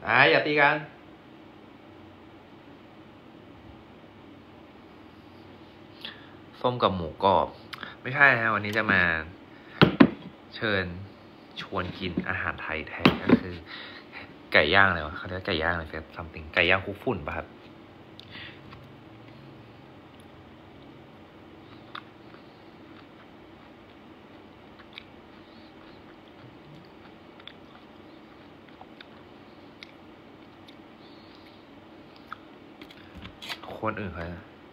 อย่าตีกันส้มกับหมูกรอบไม่ใช่ฮะวันนี้จะมาเชิญชวนกินอาหารไทยแท้ก็คือไก่ย่างเลยวะเขาเรียกไก่ย่างอะไรซัมติงไก่ย่างคุกฝุ่นป่ะครับคนอื่นเขา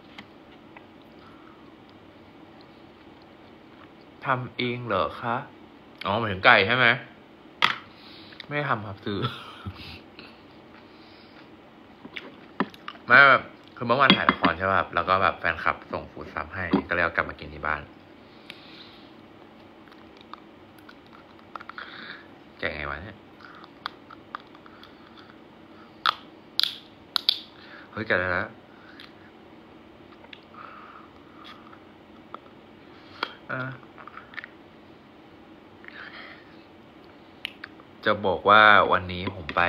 ทำเองเหรอคะอ๋อหมายถึงไก่ใช่ไหมไม่ทำครับซื้อไม่แบบคือเมื่อวานถ่ายละครใช่ป่ะแล้วก็แบบแฟนคลับส่งฟู้ดซับให้ก็เลยเอากลับมากินที่บ้านแกะไงวะเนี่ยเฮ้ยแกะได้แล้วจะบอกว่าวันนี้ผมไป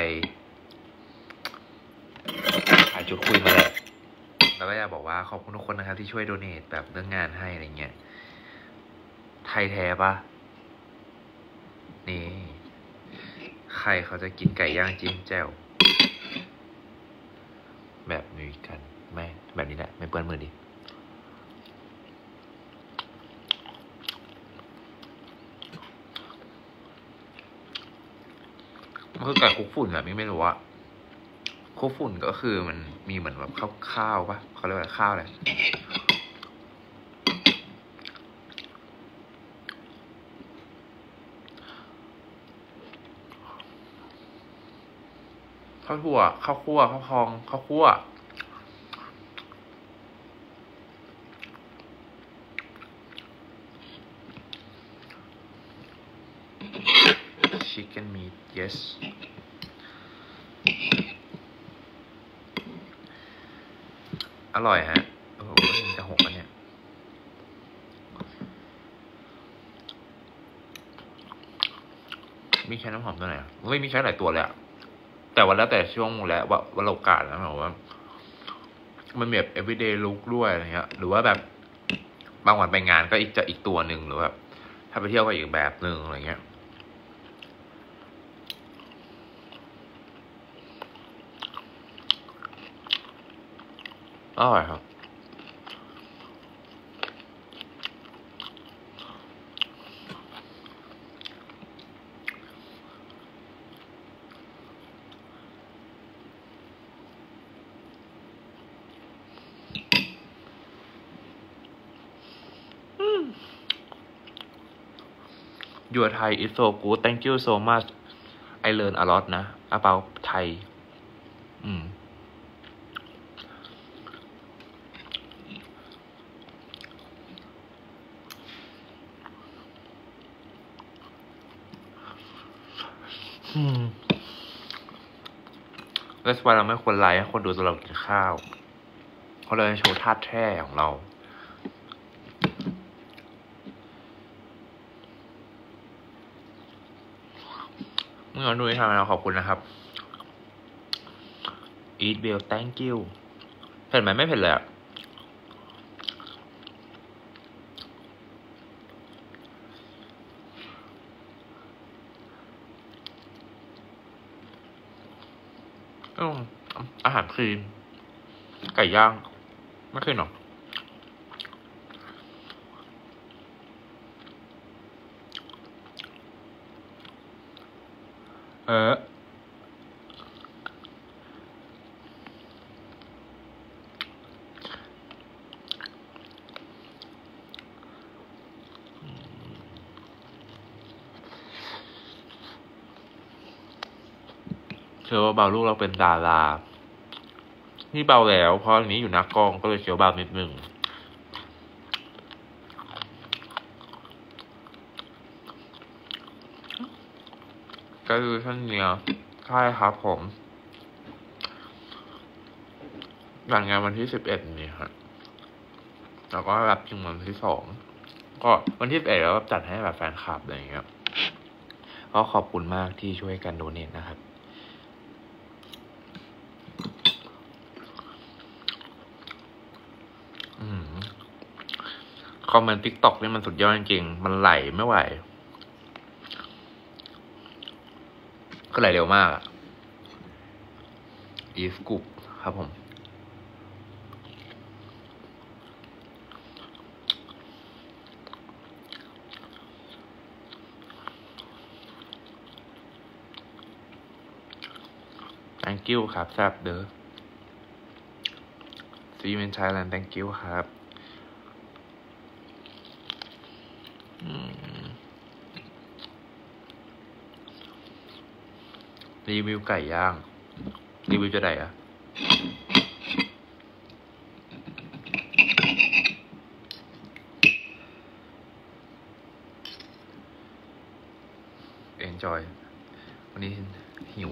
ถ่ายชุดคุยมาแล้วแล้วก็อยากบอกว่าขอบคุณทุกคนนะครับที่ช่วยโดเนทแบบเรื่องงานให้อะไรเงี้ยไทยแท้ปะนี่ใครเขาจะกินไก่ย่างจิ้มแจ่วแบบนี้กันไม่แบบนี้แหละไม่เปื้อนมือดิมันคือไก่คุกฝุ่นแบบนี้ไม่รู้ว่าคุกฝุ่นก็คือมันมีเหมือนแบบข้าวปะเขาเรียกว่าข้าวอะไรข้าวถั่วข้าวคั่วข้าวพองข้าวคั่วchicken meat yes อร่อยฮะโอ้โหมันจะหกอันเนี่ยมีแค่น้ำหอมตัวไหนไม่มีแค่หลายตัวเลยอะแต่วันแล้วแต่ช่วงแล้วว่าเรากาดนะแบบว่ามันแบบ everyday look ด้วยอะไรเงี้ยหรือว่าแบบบางวันไปงานก็อีกตัวหนึ่งหรือแบบถ้าไปเที่ยวก็อีกแบบหนึ่งอะไรเงี้ยอร่อยครับYour Thai is so good thank you so much I learn a lot นะ about Thai แล้ววาเราไม่ควรไลฟ์ให้คนดูตัวเรากินข้าวเขาเลยโชว์ธาตุแท้ของเราเมื่อดูที่ทำเราขอบคุณนะครับ Eat Bill thank you เผ็ดไหมไม่เผ็ดเลยอะอาหารคลีนไก่ย่างไม่เคยหรอกเชื่อว่าเบาลูกเราเป็นดารานี่เบาแล้วเพราะอันนี้อยู่หน้ากล้องก็เลยเคี้ยวเบานิดนึงก็คือท่านเนี้ยใช่ครับผมหลังงานวันที่11นี่ครับแล้วก็รับจริงวันที่2ก็วันที่11แล้วก็จัดให้แบบแฟนคลับอะไรอย่างเงี้ยก็ขอบคุณมากที่ช่วยกันโดเนทนะครับคอมเมนต์ TikTok นี่มันสุดยอดจริงๆมันไหลไม่ไหวก็ไหลเร็วมากอีฟกุปครับผมthank you ครับแซบเด้อ see you in Thailand thank you ครับรีวิวไก่ย่างรีวิวจะได้อะenjoy วันนี้หิว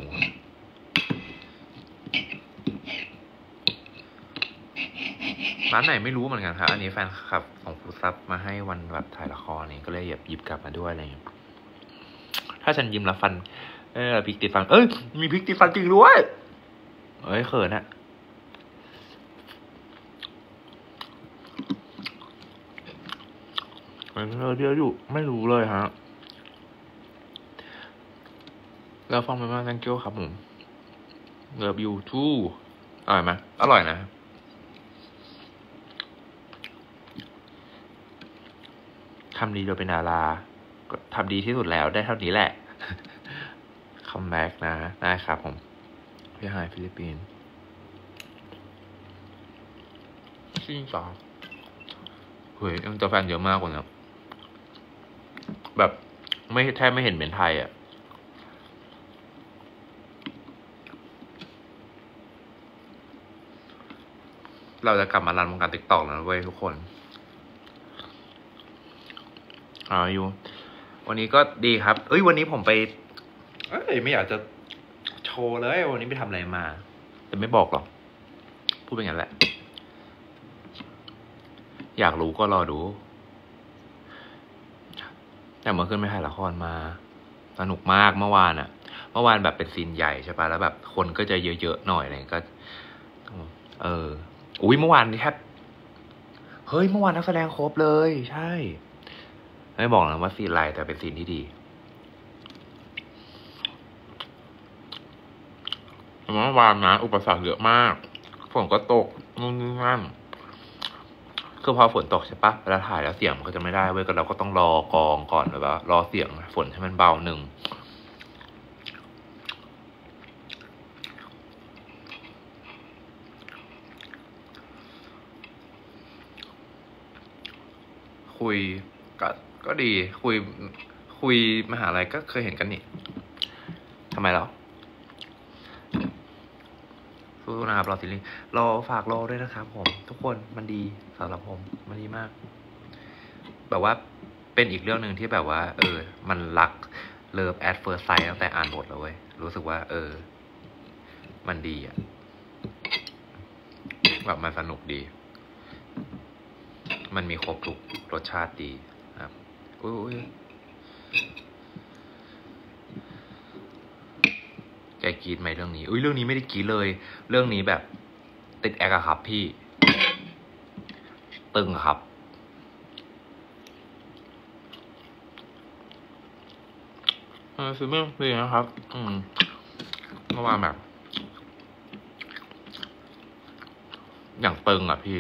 ร้านไหนไม่รู้เหมือนกันครับอันนี้แฟนคลับของฟูซับมาให้วันแบบถ่ายละครนี่ก็เลยหยิบกลับมาด้วยอะไรอย่างเงี้ยถ้าฉันยิ้มแล้วฟันพริกติดฟันมีพริกติดฟันจริงด้วยเขินอะเดี๋ยวอยู่ไม่รู้เลยฮะแล้วฟังไปมาก thank you ครับผม love you too อร่อยไหมอร่อยนะทำดีโดยเป็นดาราก็ทำดีที่สุดแล้วได้เท่านี้แหละคัมแบ็กนะได้ครับผมพี่ไฮฟิลิปปินส์จริงจ้าเฮ้ยยังจะแฟนเยอะมากกว่านะแบบแทบไม่เห็นเป็นไทยอ่ะเราจะกลับมารันวงการ TikTok แล้วเว้ยทุกคนอยู่วันนี้ก็ดีครับวันนี้ผมไปไม่อยากจะโชว์เลยวันนี้ไปทำอะไรมาแต่ไม่บอกหรอกพูดเป็นงั้นแหละอยากรู้ก็รอดูแต่เมื่อคืนไปถ่ายละครมาสนุกมากเมื่อวานแบบเป็นซีนใหญ่ใช่ปะแล้วแบบคนก็จะเยอะๆหน่อยอะไรก็เมื่อวานนี่แทบเมื่อวานนักแสดงครบเลยใช่ไม่บอกนะว่าซีนอะไรแต่เป็นซีนที่ดีเมื่อวานนะอุปสรรคเยอะมากฝนก็ตกนู่นนี่นั่นคือพอฝนตกใช่ปะเวลาถ่ายแล้วเสียงมันก็จะไม่ได้เว้ยก็เราก็ต้องรอกองก่อนแบบว่ารอเสียงฝนให้มันเบาหนึ่งคุยก็ดีคุยมหาลัยก็เคยเห็นกันนี่ทำไมเราสู้นะครับรอซีรีส์รอฝากรอด้วยนะครับผมทุกคนมันดีสำหรับผมมันดีมากแบบว่าเป็นอีกเรื่องหนึ่งที่แบบว่ามันรักเลิฟแอดเฟิร์สไซต์ตั้งแต่อ่านบทแล้วเว้ยรู้สึกว่ามันดีอ่ะแบบมันสนุกดีมันมีครบทุกรสชาติดีครับแกกรีดไหมเรื่องนี้เรื่องนี้ไม่ได้กรีดเลยเรื่องนี้แบบติดแอคอะครับพี่ตึงครับซื้อไม่ดีนะครับเมื่อวานแบบอย่างตึงอ่ะพี่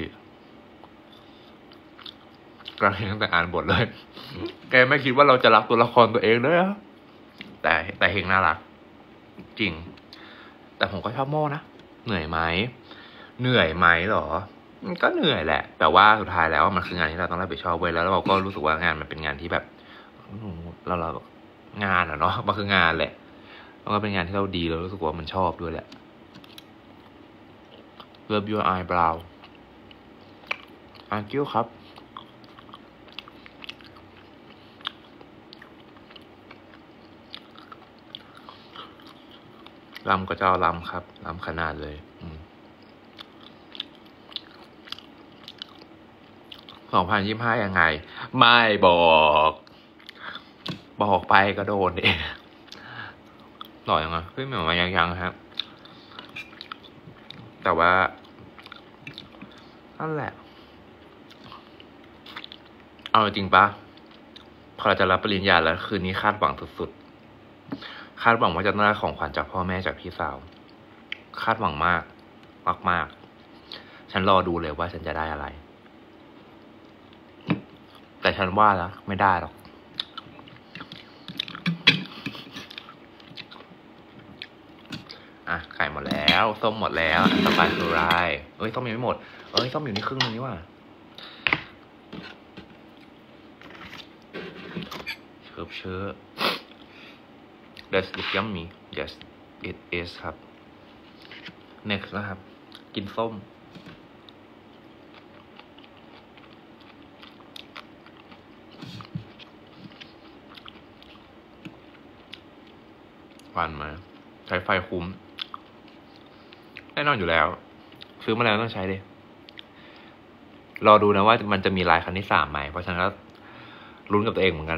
กระเฮงแต่อ่านบทเลยแกไม่คิดว่าเราจะรักตัวละครตัวเองด้วยอะแต่เฮงน่ารักจริงแต่ผมก็ชอบโม่นะเหนื่อยไหมหรอมันก็เหนื่อยแหละแต่ว่าสุดท้ายแล้วมันคืองานที่เราต้องรับผิดชอบไว้แล้วเราก็รู้สึกว่างานมันเป็นงานที่แบบเรางานอะเนาะมันคืองานแหละแล้วก็เป็นงานที่เราดีเรารู้สึกว่ามันชอบด้วยแหละ Love your eyebrow thank you ครับลำก็เจ้าลำครับลำขนาดเลย2025ยังไงไม่บอกไปก็โดนเองหล่อยังไงเหมือนมายังครับแต่ว่านั่นแหละเอาจริงปะพอเราจะรับปริญญาแล้วคืนนี้คาดหวังสุดๆคาดหวังว่าจะได้ของขวัญจากพ่อแม่จากพี่สาวคาดหวังมากมากๆฉันรอดูเลยว่าฉันจะได้อะไรแต่ฉันว่าแล้วไม่ได้หรอกไข่หมดแล้วส้มหมดแล้วต่อไปคืออะไรส้มยังไม่หมดส้มอยู่นี่ครึ่งนึงนี่ว่ะเชื้อ That's look yummy yes it is ครับ next นะครับกินส้มหวานมาใช้ไฟคุ้มแน่นอนอยู่แล้วซื้อมาแล้วต้องใช้ดิรอดูนะว่ามันจะมีลายคันที่3ไหมเพราะฉะนั้นก็ลุ้นกับตัวเองเหมือนกัน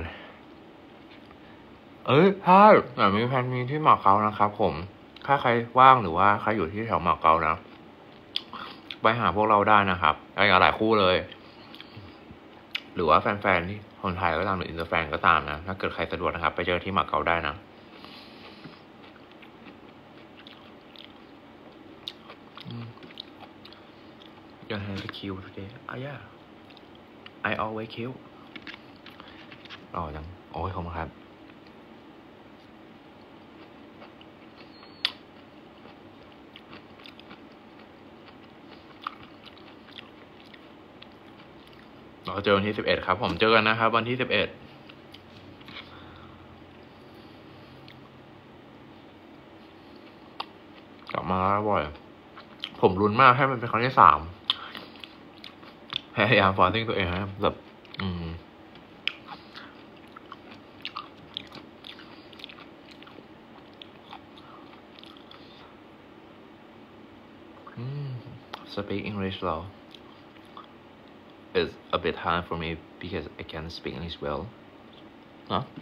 ถ้ามีแฟนมีที่มาเก๊านะครับผมถ้าใครว่างหรือว่าใครอยู่ที่แถวมาเก๊านะไปหาพวกเราได้นะครับหลายคู่เลย หรือว่าแฟนๆที่คนไทยก็ตามหรืออินเตอร์แฟนก็ตามนะถ้าเกิดใครสะดวกนะครับไปเจอที่มาเก๊าได้นะ You have to kill today. Yeah. I always kill. จังขอบคุณครับเราเจอวันที่11ครับผมเจอกันนะครับวันที่11กลับมาบ่อยผมลุ้นมากให้มันเป็นครั้งที่3พยายามฟอร์ซิ่งตัวเองนะแบบspeak English เรา is a bit hard for me because I can't speak English well เนาะ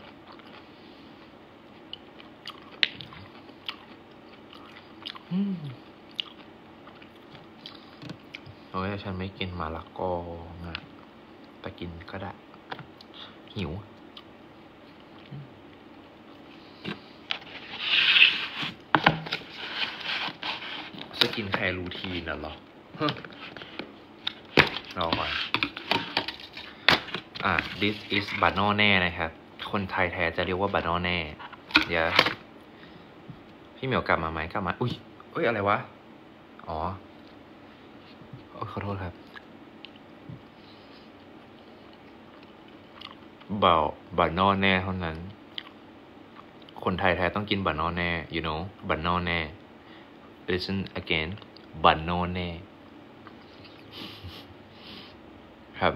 ฉันไม่กินมะละกอนะแต่กินก็ได้หิวสกินแคร์รูทีนน่ะเหรอรอก่อนthis is บานอแน่นะครับคนไทยแท้จะเรียกว่าบานอแน่เดี๋ยวพี่เหมียวกลับมาไหมกลับมาอุ้ยอะไรวะขอโทษครับบานอแน่เท่านั้นคนไทยแท้ต้องกินบานอแน่ you know บานอแน่ listen again บานอแน่ครับ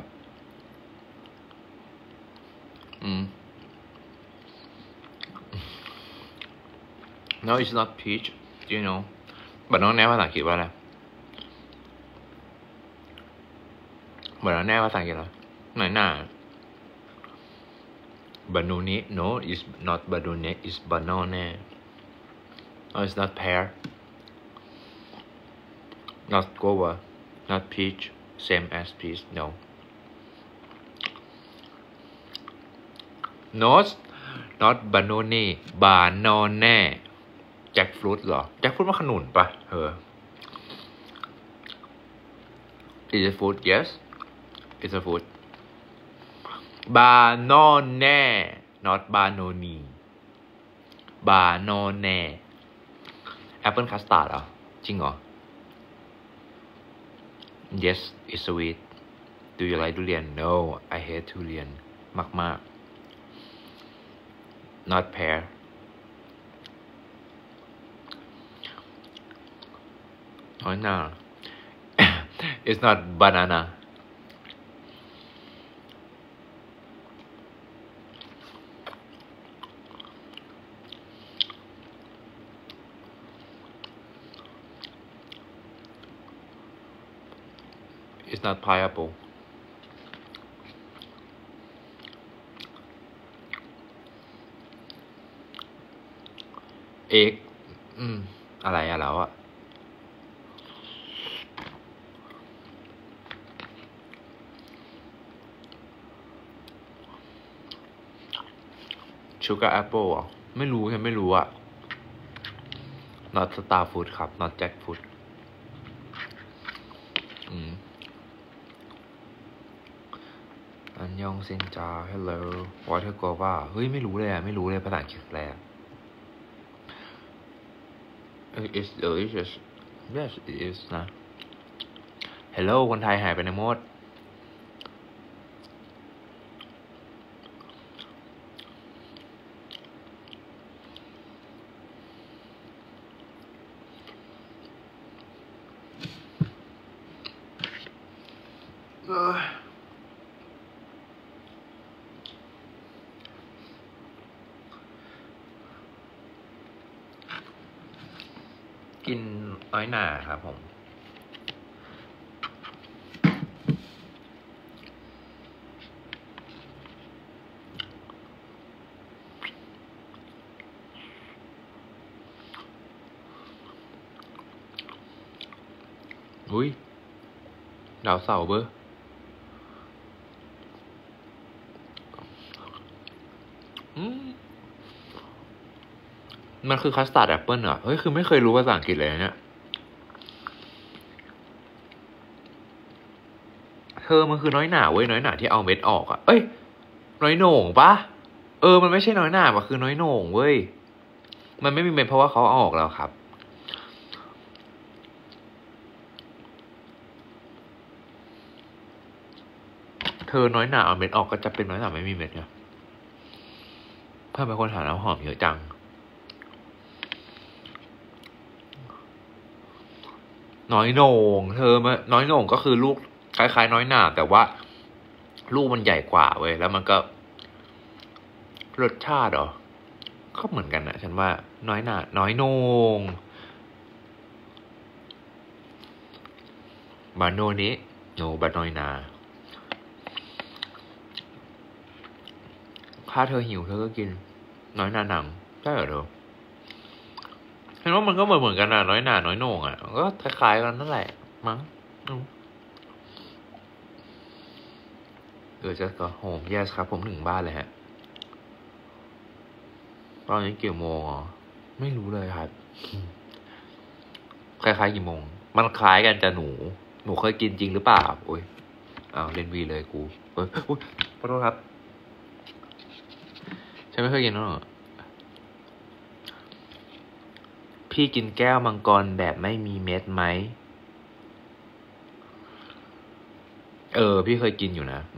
No it's not peach do you know บานอแน่ภาษาอังกฤษว่าอะไรบานอแน่ภาษาอังกฤษเหรอไหนหน้าBanoni no it's not banoni it's banana no it's not pear not guava not peach same as peach no not banoni banana แจ็คฟรุตเหรอแจ็คฟรุตมันขนุนปะis a fruit yes it's a fruit banana not banoni banana apple custard เหรอจริงเหรอ yes it's sweet do you like ทุเรียน no I hate ทุเรียนมากๆ not pear no it's not banana it's not pineapple egg อะไรอะแล้วอะ sugar apple อ่ะไม่รู้ฉันไม่รู้อ่ะ not star fruit ครับ not jackfruit อันยองเซนจา hello water guava เฮ้ยไม่รู้เลยอ่ะไม่รู้เลยภาษาอังกฤษอะไรอ่ะ it's delicious yes it is นะ hello คนไทยหายไปในหมดกินน้อยหน่าครับผมอุ้ยดาวเสาร์เบอร์มันคือคัสตาร์ดแอปเปิลเหรอเฮ้ยคือไม่เคยรู้ภาษาอังกฤษเลยเนี่ยเธอมันคือน้อยหน่าเว้ยน้อยหน่าที่เอาเม็ดออกอ่ะเอ้ยน้อยโหน่งปะมันไม่ใช่น้อยหน่ามันคือน้อยโหน่งเว้ยมันไม่มีเม็ดเพราะว่าเขาเอาออกแล้วครับเธอน้อยหน่าเอาเม็ดออกก็จะเป็นน้อยหน่าไม่มีเม็ดไงเพื่อนเป็นคนหาน้ำหอมเยอะจังน้อยโหน่งเธอมาน้อยโหน่งก็คือลูกคล้ายๆน้อยหน่าแต่ว่าลูกมันใหญ่กว่าเว้ยแล้วมันก็รสชาติก็เหมือนกันนะฉันว่าน้อยหน่าน้อยโหน่งบาโนนี้โนบาน้อยนาถ้าเธอหิวเธอก็กินน้อยหน่าหนังใช่เหรอเธอเห็นว่ามันก็เหมือนกันนะน้อยหน่าน้อยโหน่งอ่ะก็คล้ายๆกันนั่นแหละมั้งจะก็โฮม yes ครับผมถึงบ้านเลยฮะตอนนี้กี่โมงไม่รู้เลยครับคล้ายๆกี่โมงมันคล้ายกันจะหนูเคยกินจริงหรือเปล่าโอ้ยเล่นวีเลยกูอุ้ยขอโทษครับฉันไม่เคยกินหรอกพี่กินแก้วมังกรแบบไม่มีเม็ดไหมพี่เคยกินอยู่นะ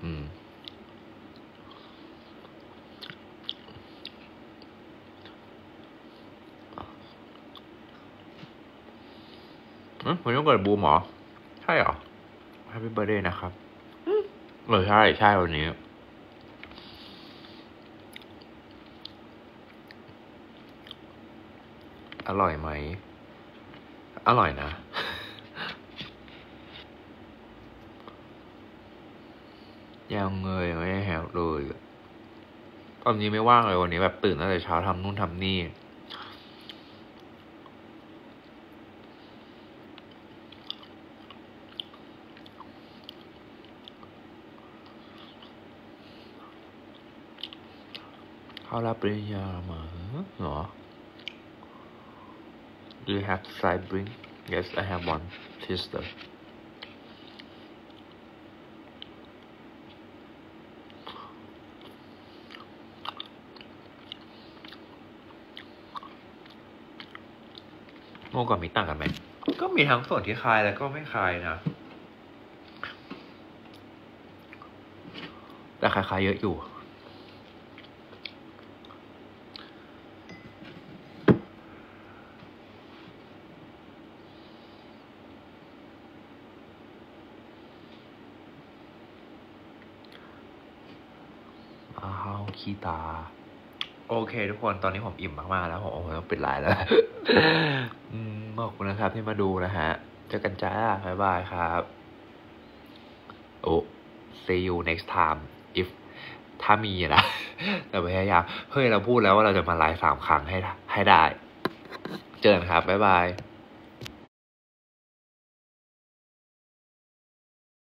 วันนี้เกิดบูมเหรอใช่เหรอ Happy Birthday นะครับใช่วันนี้อร่อยไหมอร่อยนะยังเลยไม่ได้แฮปเลยตอนนี้ไม่ว่างเลยวันนี้แบบตื่นตั้งแต่เช้าทำนู่นทำนี่เขารับปริญญามาเหรอ Do you have sibling? Yes, I have one sister. โมกับมิต่างกันไหมก็มีทั้งส่วนที่คลายแล้วก็ไม่คลายนะแต่คลายๆเยอะอยู่ขี้ตาโอเคทุกคนตอนนี้ผมอิ่มมากๆแล้วผมต้องปิดไลน์แล้วขอบคุณนะครับที่มาดูนะฮะเจอกันจ้าบ๊ายบายครับsee you next time if ถ้ามีนะแต่พยายามเราพูดแล้วว่าเราจะมาไลฟ์3 ครั้งให้ได้เจอกันครับบ๊ายบาย